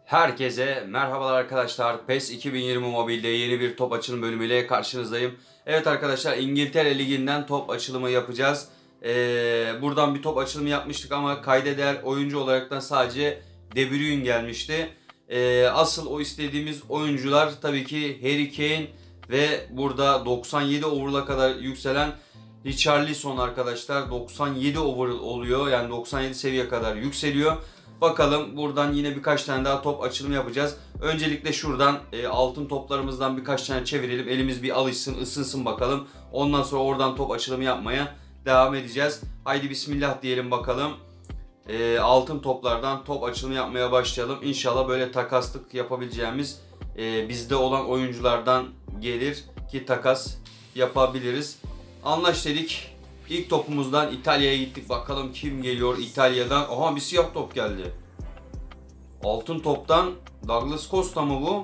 Herkese merhabalar arkadaşlar. PES 2020 Mobile'de yeni bir top açılım bölümüyle karşınızdayım. Evet arkadaşlar, İngiltere Ligi'nden top açılımı yapacağız. Buradan bir top açılımı yapmıştık ama kayda değer oyuncu olaraktan sadece De Bruyne gelmişti. Asıl o istediğimiz oyuncular tabii ki Harry Kane ve burada 97 overall'a kadar yükselen Richarlison arkadaşlar. 97 overall oluyor, yani 97 seviye kadar yükseliyor. Bakalım, buradan yine birkaç tane daha top açılımı yapacağız. Öncelikle şuradan altın toplarımızdan birkaç tane çevirelim. Elimiz bir alışsın, ısınsın bakalım. Ondan sonra oradan top açılımı yapmaya devam edeceğiz. Haydi bismillah diyelim bakalım. Altın toplardan top açılımı yapmaya başlayalım. İnşallah böyle takaslık yapabileceğimiz bizde olan oyunculardan gelir ki takas yapabiliriz. Anlaş dedik. İlk topumuzdan İtalya'ya gittik. Bakalım kim geliyor İtalya'dan. Aha, bir siyah top geldi. Altın toptan Douglas Costa mı bu?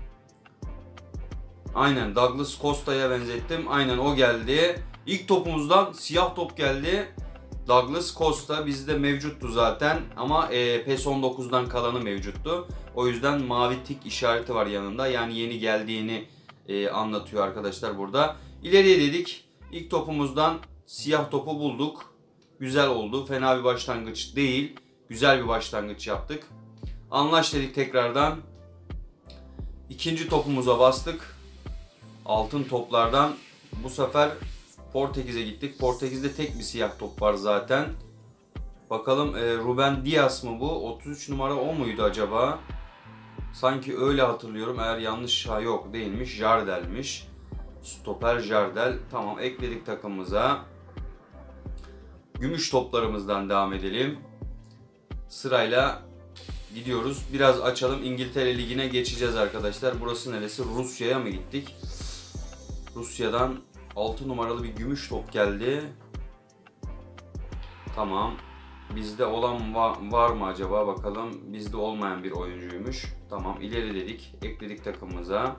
Aynen, Douglas Costa'ya benzettim. Aynen o geldi. İlk topumuzdan siyah top geldi. Douglas Costa bizde mevcuttu zaten ama PES 19'dan kalanı mevcuttu. O yüzden mavi tik işareti var yanında. Yani yeni geldiğini anlatıyor arkadaşlar burada. İleriye dedik. İlk topumuzdan siyah topu bulduk. Güzel oldu. Fena bir başlangıç değil. Güzel bir başlangıç yaptık. Anlaş dedik tekrardan. İkinci topumuza bastık. Altın toplardan bu sefer Portekiz'e gittik. Portekiz'de tek bir siyah top var zaten. Bakalım Ruben Dias mı bu? 33 numara o muydu acaba? Sanki öyle hatırlıyorum. Eğer yanlış yok değilmiş. Jardel'miş. Stoper Jardel. Tamam, ekledik takımımıza. Gümüş toplarımızdan devam edelim. Sırayla gidiyoruz. Biraz açalım. İngiltere Ligi'ne geçeceğiz arkadaşlar. Burası neresi? Rusya'ya mı gittik? Rusya'dan 6 numaralı bir gümüş top geldi. Tamam. Bizde olan var mı acaba? Bakalım. Bizde olmayan bir oyuncuymuş. Tamam. İleri dedik. Ekledik takımımıza.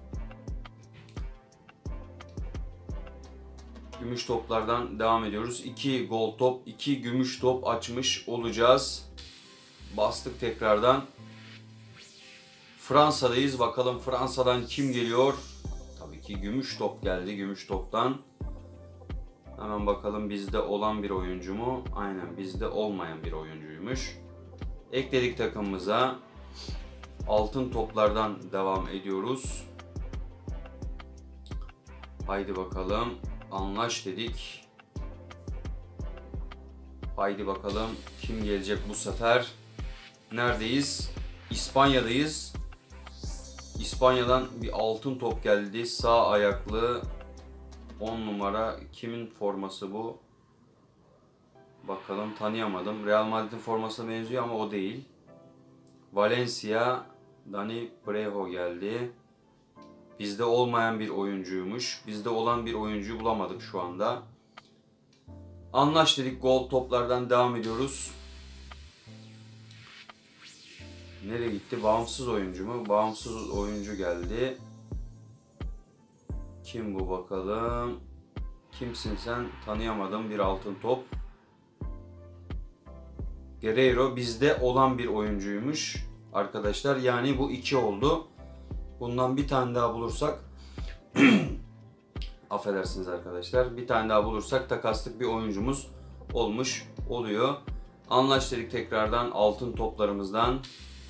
Gümüş toplardan devam ediyoruz. 2 gold top, 2 gümüş top açmış olacağız. Bastık tekrardan. Fransa'dayız. Bakalım Fransa'dan kim geliyor? Tabii ki gümüş top geldi. Gümüş toptan. Hemen bakalım, bizde olan bir oyuncu mu? Aynen, bizde olmayan bir oyuncuymuş. Ekledik takımımıza. Altın toplardan devam ediyoruz. Haydi bakalım. Anlaş dedik. Haydi bakalım kim gelecek bu sefer? Neredeyiz? İspanya'dayız. İspanya'dan bir altın top geldi. Sağ ayaklı 10 numara. Kimin forması bu? Bakalım, tanıyamadım. Real Madrid'in formasına benziyor ama o değil. Valencia, Dani Parejo geldi. Bizde olmayan bir oyuncuymuş. Bizde olan bir oyuncuyu bulamadık şu anda. Anlaş dedik. Gold toplardan devam ediyoruz. Nereye gitti? Bağımsız oyuncu mu? Bağımsız oyuncu geldi. Kim bu bakalım? Kimsin sen? Tanıyamadım. Bir altın top. Guerreiro bizde olan bir oyuncuymuş arkadaşlar. Yani bu 2 oldu. Bundan bir tane daha bulursak affedersiniz arkadaşlar. Bir tane daha bulursak takaslık bir oyuncumuz olmuş oluyor. Anlaş dedik tekrardan altın toplarımızdan.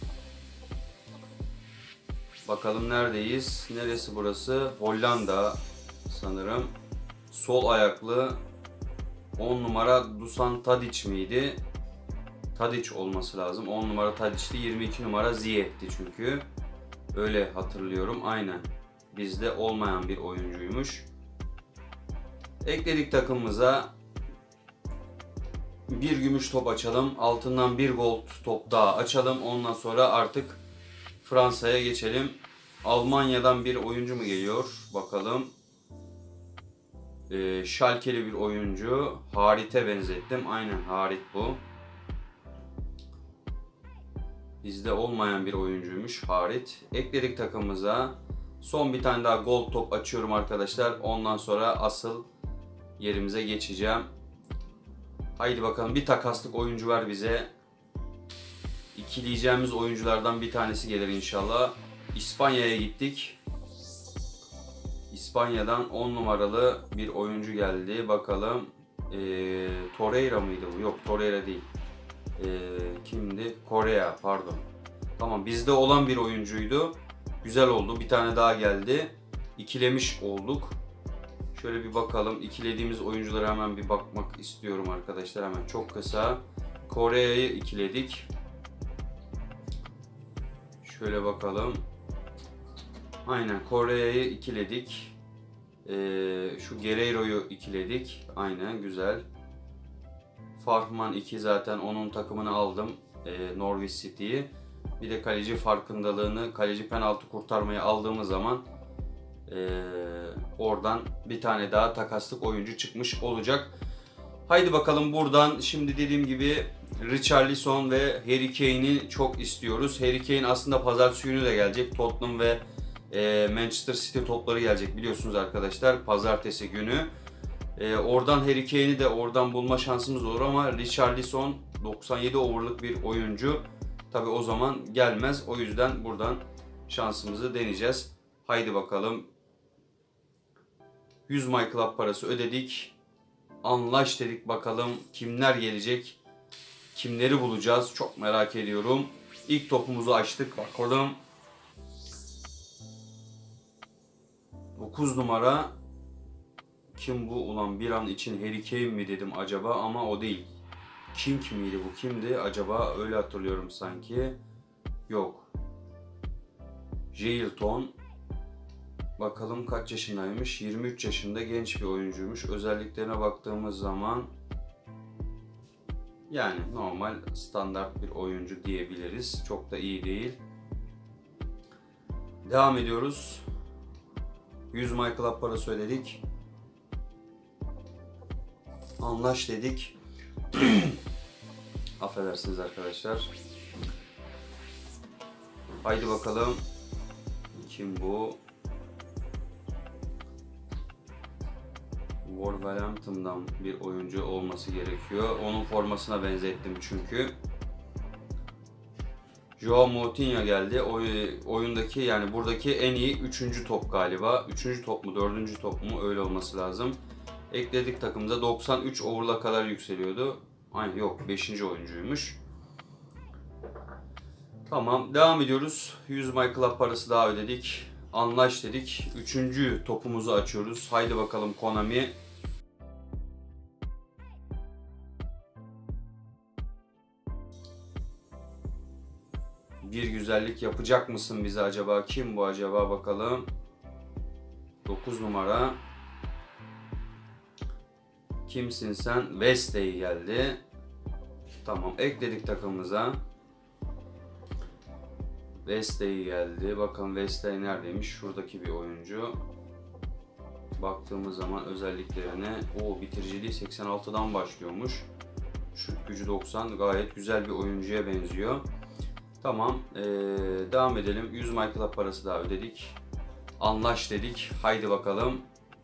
Bakalım neredeyiz? Neresi burası? Hollanda sanırım. Sol ayaklı 10 numara Dusan Tadic miydi? Tadic olması lazım. 10 numara Tadic'ti. 22 numara Ziyech'ti çünkü. Öyle hatırlıyorum. Aynen. Bizde olmayan bir oyuncuymuş. Ekledik takımımıza. Bir gümüş top açalım. Altından bir gold top daha açalım. Ondan sonra artık Fransa'ya geçelim. Almanya'dan bir oyuncu mu geliyor? Bakalım. Schalke'li bir oyuncu. Harit'e benzettim. Aynen, Harit bu. Bizde olmayan bir oyuncuymuş Harit. Ekledik takımımıza. Son bir tane daha gold top açıyorum arkadaşlar. Ondan sonra asıl yerimize geçeceğim. Haydi bakalım, bir takaslık oyuncu ver bize. ikileyeceğimiz oyunculardan bir tanesi gelir inşallah. İspanya'ya gittik. İspanya'dan 10 numaralı bir oyuncu geldi. Bakalım. Torreira mıydı bu? Yok, Torreira değil. Kimdi? Korea, pardon. Tamam, bizde olan bir oyuncuydu. Güzel oldu. Bir tane daha geldi. İkilemiş olduk. Şöyle bir bakalım. İkilediğimiz oyunculara hemen bir bakmak istiyorum arkadaşlar. Hemen çok kısa. Kore'yi ikiledik. Şöyle bakalım. Aynen, Kore'yi ikiledik. Şu Guerreiro'yu ikiledik. Aynen, güzel. Farkman 2 zaten onun takımını aldım. Norwich City'yi. Bir de kaleci farkındalığını, kaleci penaltı kurtarmayı aldığımız zaman oradan bir tane daha takaslık oyuncu çıkmış olacak. Haydi bakalım buradan. Şimdi dediğim gibi Richarlison ve Harry Kane'i çok istiyoruz. Harry Kane aslında pazartesi günü de gelecek. Tottenham ve Manchester City topları gelecek biliyorsunuz arkadaşlar. Pazartesi günü. Oradan Harry Kane'i de oradan bulma şansımız olur ama Richarlison 97 over'lık bir oyuncu. Tabi o zaman gelmez. O yüzden buradan şansımızı deneyeceğiz. Haydi bakalım. 100 My Club parası ödedik. Anlaş dedik, bakalım kimler gelecek. Kimleri bulacağız, çok merak ediyorum. İlk topumuzu açtık, bakalım. 9 numara. Kim bu ulan, bir an için Harry Kane mi dedim acaba ama o değil. King miydi bu, kimdi acaba, öyle hatırlıyorum sanki. Yok. Jailton. Bakalım kaç yaşındaymış, 23 yaşında, genç bir oyuncuymuş. Özelliklerine baktığımız zaman yani normal standart bir oyuncu diyebiliriz. Çok da iyi değil. Devam ediyoruz. 100 My Club para söyledik. Anlaş dedik. Affedersiniz arkadaşlar. Haydi bakalım. Kim bu? Wolverhampton'dan bir oyuncu olması gerekiyor. Onun formasına benzettim çünkü. Joao Moutinho geldi. Oyundaki, yani buradaki en iyi 3. top galiba. 3. top mu 4. top mu, öyle olması lazım. Ekledik takımıza. 93 over'la kadar yükseliyordu. Aynen, yok 5. oyuncuymuş. Tamam, devam ediyoruz. 100 My Club parası daha ödedik. Anlaş dedik. 3. topumuzu açıyoruz. Haydi bakalım Konami. Bir güzellik yapacak mısın bize acaba? Kim bu acaba, bakalım. 9 numara. Kimsin sen? Wesley geldi. Tamam, ekledik takımımıza. Wesley geldi. Bakalım Wesley neredeymiş? Şuradaki bir oyuncu. Baktığımız zaman özelliklerine, bitiriciliği 86'dan başlıyormuş. Şut gücü 90. Gayet güzel bir oyuncuya benziyor. Tamam, devam edelim. 100 My Club parası daha ödedik. Anlaş dedik. Haydi bakalım.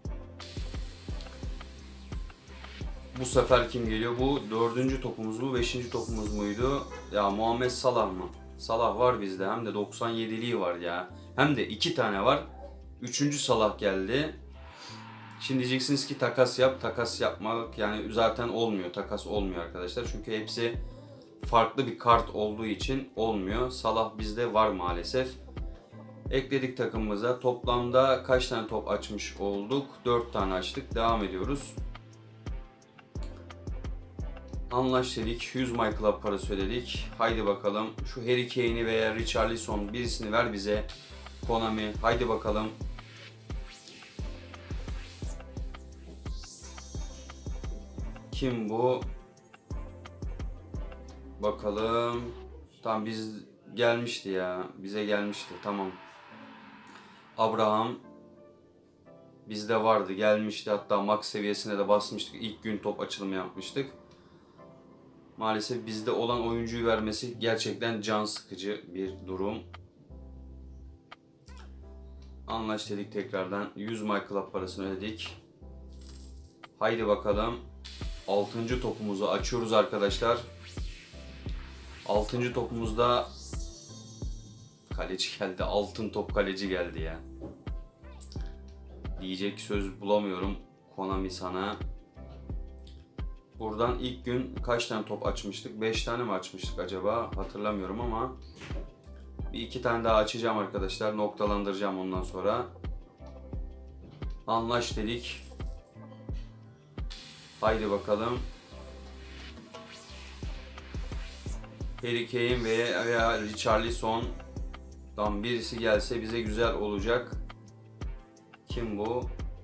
Bu sefer kim geliyor? Bu 4. topumuz mu, 5. topumuz muydu? Ya Muhammed Salah mı? Salah var bizde, hem de 97'liği var ya. Hem de 2 tane var. 3. Salah geldi. Şimdi diyeceksiniz ki takas yap. Takas yapmak yani zaten olmuyor. Takas olmuyor arkadaşlar. Çünkü hepsi farklı bir kart olduğu için olmuyor. Salah bizde var maalesef. Ekledik takımımıza. Toplamda kaç tane top açmış olduk? 4 tane açtık. Devam ediyoruz. Anlaş dedik. 100 My Club parası ödedik. Haydi bakalım. Şu Harry Kane'i veya Richarlison birisini ver bize. Konami. Haydi bakalım. Kim bu? Bakalım. Tamam, biz gelmişti ya. Bize gelmişti. Tamam. Abraham bizde vardı. Gelmişti. Hatta max seviyesine de basmıştık. İlk gün top açılımı yapmıştık. Maalesef bizde olan oyuncuyu vermesi gerçekten can sıkıcı bir durum. Anlaş dedik tekrardan. 100 My Club parasını ödedik. Haydi bakalım. 6. topumuzu açıyoruz arkadaşlar. 6. topumuzda kaleci geldi. Altın top kaleci geldi ya. Diyecek söz bulamıyorum Konami sana. Buradan ilk gün kaç tane top açmıştık? 5 tane mi açmıştık acaba? Hatırlamıyorum ama bir 2 tane daha açacağım arkadaşlar. Noktalandıracağım ondan sonra. Anlaş dedik. Haydi bakalım. Harry Kane veya Richarlison'dan birisi gelse bize güzel olacak. Kim bu?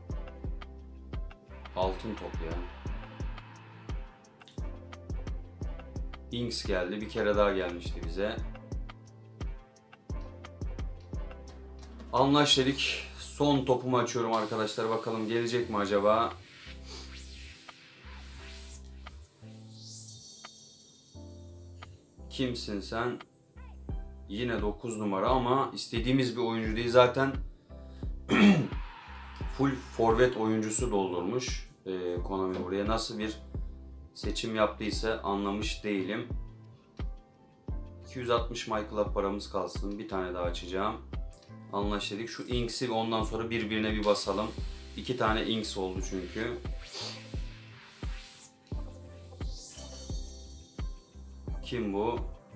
Altın top ya. Ings geldi. Bir kere daha gelmişti bize. Anlaş dedik. Son topumu açıyorum arkadaşlar. Bakalım gelecek mi acaba? Kimsin sen? Yine 9 numara ama istediğimiz bir oyuncu değil. Zaten full forvet oyuncusu doldurmuş Konami buraya. Nasıl bir seçim yaptıysa anlamış değilim. 260 MyClub paramız kalsın. Bir tane daha açacağım. Anlaştık. Şu Inks'i ondan sonra birbirine bir basalım. 2 tane Inks oldu çünkü. Kim bu?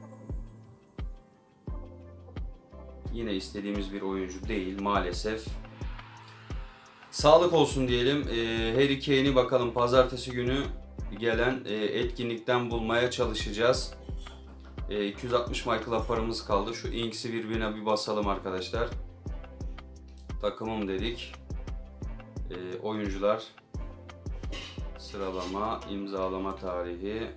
Yine istediğimiz bir oyuncu değil maalesef. Sağlık olsun diyelim. Harry Kane'i bakalım pazartesi günü gelen etkinlikten bulmaya çalışacağız. 260 MyClub paramız kaldı. Şu Inks'i birbirine bir basalım arkadaşlar. Takımım dedik. Oyuncular. Sıralama, imzalama tarihi.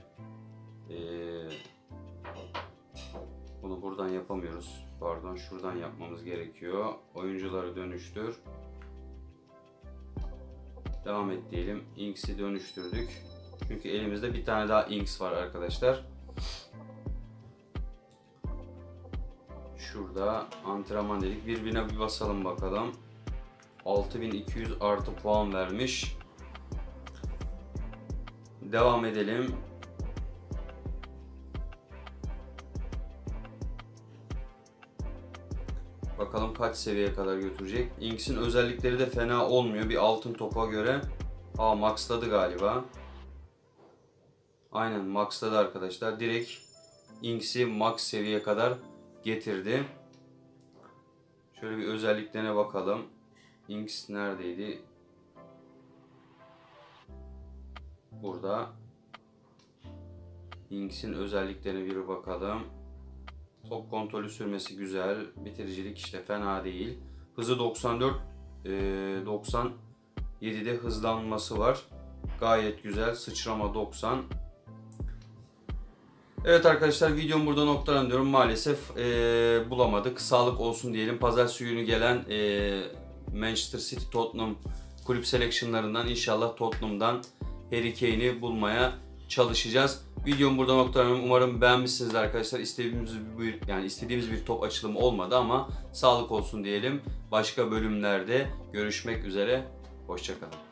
Bunu buradan yapamıyoruz. Pardon, şuradan yapmamız gerekiyor. Oyuncuları dönüştür. Devam et diyelim. Inks'i dönüştürdük. Çünkü elimizde bir tane daha Inks var arkadaşlar. Şurada antrenman dedik. Birbirine bir basalım bakalım. 6200 artı puan vermiş. Devam edelim. Bakalım kaç seviyeye kadar götürecek. Inks'in özellikleri de fena olmuyor bir altın topa göre. Maxladı galiba. Aynen maxladı arkadaşlar. Direkt Inks'i max seviyeye kadar getirdi. Şöyle bir özelliklerine bakalım. Inks neredeydi? Burada. Inks'in özelliklerine bir bakalım. Top kontrolü sürmesi güzel. Bitiricilik işte fena değil. Hızı 94, 97'de hızlanması var. Gayet güzel. Sıçrama 90. Evet arkadaşlar videomu burada noktalanıyorum. Maalesef bulamadık. Sağlık olsun diyelim. Pazartesi günü gelen Manchester City Tottenham kulüp seleksiyonlarından inşallah Tottenham'dan Harry Kane'i bulmaya çalışacağız. Videomu burada noktalanıyorum. Umarım beğenmişsiniz arkadaşlar. İstediğimiz bir top açılımı olmadı ama sağlık olsun diyelim. Başka bölümlerde görüşmek üzere. Hoşça kalın.